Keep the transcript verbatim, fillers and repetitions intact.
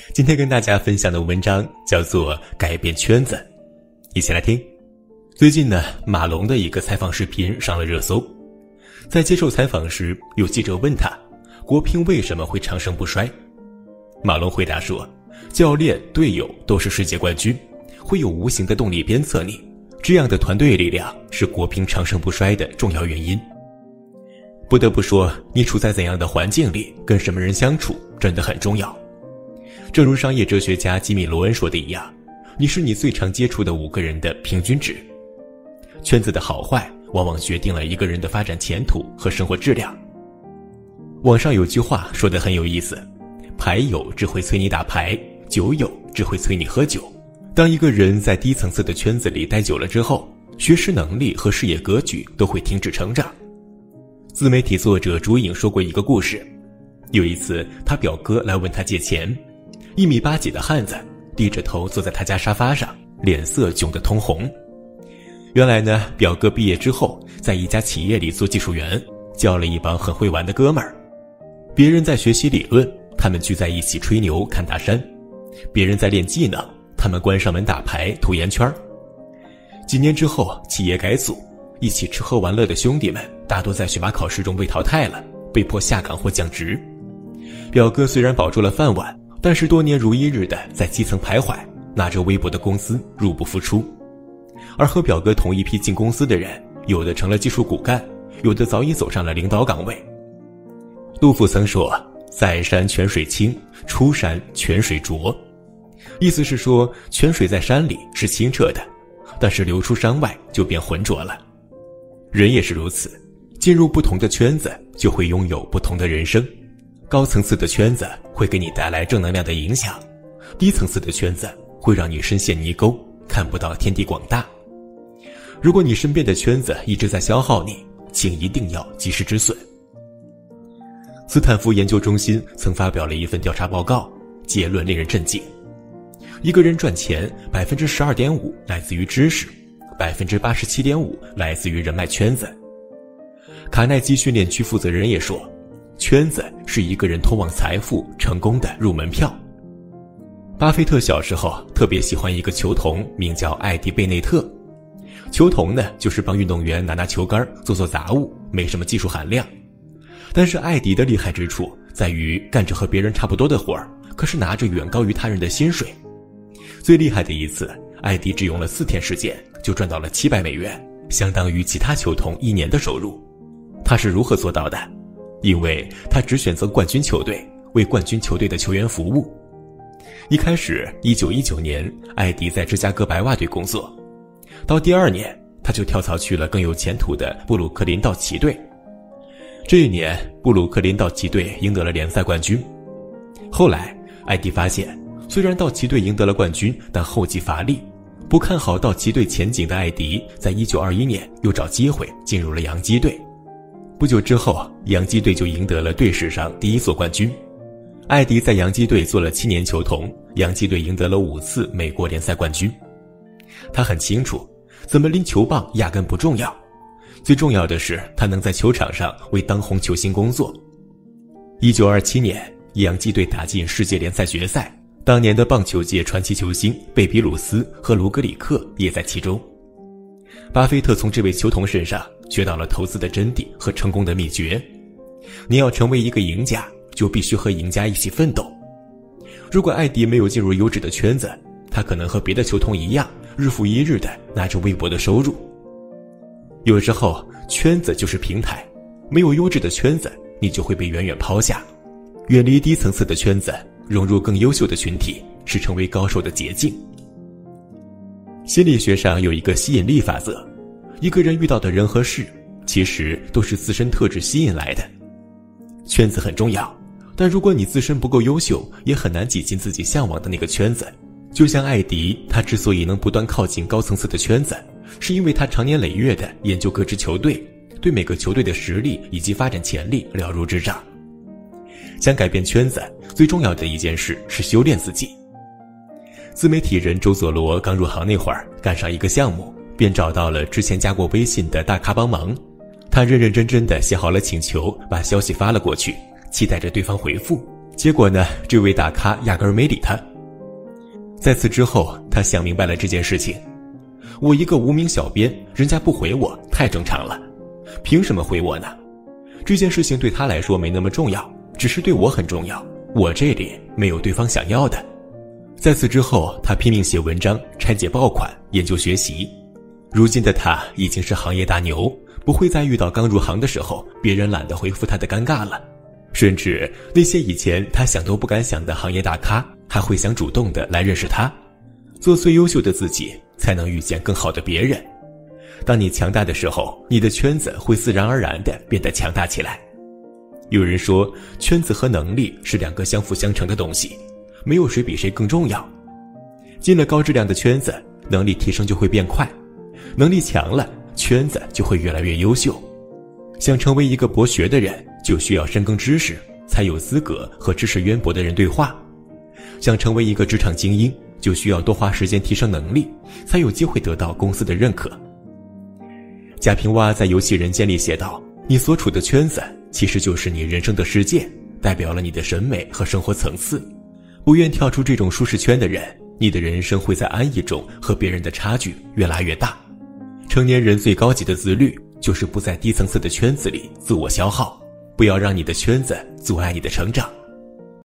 今天跟大家分享的文章叫做《改变圈子》，一起来听。最近呢，马龙的一个采访视频上了热搜。在接受采访时，有记者问他，国乒为什么会长盛不衰？马龙回答说，教练、队友都是世界冠军，会有无形的动力鞭策你，这样的团队力量是国乒长盛不衰的重要原因。不得不说，你处在怎样的环境里，跟什么人相处，真的很重要。正如商业哲学家吉米·罗恩说的一样，你是你最常接触的五个人的平均值。圈子的好坏往往决定了一个人的发展前途和生活质量。网上有句话说得很有意思，牌友只会催你打牌，酒友只会催你喝酒。当一个人在低层次的圈子里待久了之后，学识能力和视野格局都会停止成长。自媒体作者朱颖说过一个故事，有一次他表哥来问他借钱，一米八几的汉子低着头坐在他家沙发上，脸色窘得通红。原来呢，表哥毕业之后在一家企业里做技术员，交了一帮很会玩的哥们儿。别人在学习理论，他们聚在一起吹牛看大山；别人在练技能，他们关上门打牌涂烟圈。几年之后，企业改组，一起吃喝玩乐的兄弟们大多在选拔考试中被淘汰了，被迫下岗或降职。表哥虽然保住了饭碗，但是多年如一日的在基层徘徊，拿着微薄的工资入不敷出。而和表哥同一批进公司的人，有的成了技术骨干，有的早已走上了领导岗位。杜甫曾说，在山泉水清，出山泉水浊。意思是说，泉水在山里是清澈的，但是流出山外就变浑浊了。人也是如此，进入不同的圈子，就会拥有不同的人生。高层次的圈子会给你带来正能量的影响，低层次的圈子会让你深陷泥沟，看不到天地广大。如果你身边的圈子一直在消耗你，请一定要及时止损。斯坦福研究中心曾发表了一份调查报告，结论令人震惊。一个人赚钱 百分之十二点五 来自于知识， 百分之八十七点五 来自于人脉圈子。卡耐基训练区负责人也说，圈子是一个人通往财富成功的入门票。巴菲特小时候特别喜欢一个球童，名叫艾迪·贝内特。球童呢，就是帮运动员拿拿球杆，做做杂物，没什么技术含量。但是艾迪的厉害之处在于干着和别人差不多的活儿，可是拿着远高于他人的薪水。最厉害的一次，艾迪只用了四天时间就赚到了七百美元，相当于其他球童一年的收入。他是如何做到的？因为他只选择冠军球队，为冠军球队的球员服务。一开始一九一九年，艾迪在芝加哥白袜队工作，到第二年他就跳槽去了更有前途的布鲁克林道奇队。这一年，布鲁克林道奇队赢得了联赛冠军。后来艾迪发现，虽然道奇队赢得了冠军，但后继乏力。不看好道奇队前景的艾迪，在一九二一年又找机会进入了洋基队。不久之后，洋基队就赢得了队史上第一座冠军。艾迪在洋基队做了七年球童，洋基队赢得了五次美国联赛冠军。他很清楚，怎么拎球棒压根不重要，最重要的是他能在球场上为当红球星工作。一九二七年，洋基队打进世界联赛决赛，当年的棒球界传奇球星贝比鲁斯和卢格里克也在其中。巴菲特从这位球童身上学到了投资的真谛和成功的秘诀。你要成为一个赢家，就必须和赢家一起奋斗。如果艾迪没有进入优质的圈子，他可能和别的球童一样，日复一日的拿着微薄的收入。有时候圈子就是平台，没有优质的圈子，你就会被远远抛下。远离低层次的圈子，融入更优秀的群体，是成为高手的捷径。心理学上有一个吸引力法则，一个人遇到的人和事，其实都是自身特质吸引来的。圈子很重要，但如果你自身不够优秀，也很难挤进自己向往的那个圈子。就像艾迪，他之所以能不断靠近高层次的圈子，是因为他长年累月地研究各支球队，对每个球队的实力以及发展潜力了如指掌。想改变圈子，最重要的一件事是修炼自己。自媒体人周佐罗刚入行那会儿，干上一个项目，便找到了之前加过微信的大咖帮忙。他认认真真地写好了请求，把消息发了过去，期待着对方回复， 结果呢，这位大咖压根儿没理他。在此之后，他想明白了这件事情，我一个无名小编，人家不回我太正常了，凭什么回我呢？这件事情对他来说没那么重要，只是对我很重要，我这里没有对方想要的。在此之后，他拼命写文章，拆解爆款，研究学习。如今的他已经是行业大牛，不会再遇到刚入行的时候别人懒得回复他的尴尬了，甚至那些以前他想都不敢想的行业大咖还会想主动的来认识他。做最优秀的自己，才能遇见更好的别人。当你强大的时候，你的圈子会自然而然地变得强大起来。有人说，圈子和能力是两个相辅相成的东西，没有谁比谁更重要。进了高质量的圈子，能力提升就会变快，能力强了，圈子就会越来越优秀。想成为一个博学的人，就需要深耕知识，才有资格和知识渊博的人对话。想成为一个职场精英，就需要多花时间提升能力，才有机会得到公司的认可。贾平凹在《游戏人间》里写道，你所处的圈子其实就是你人生的世界，代表了你的审美和生活层次。不愿跳出这种舒适圈的人，你的人生会在安逸中和别人的差距越拉越大。成年人最高级的自律，就是不在低层次的圈子里自我消耗，不要让你的圈子阻碍你的成长。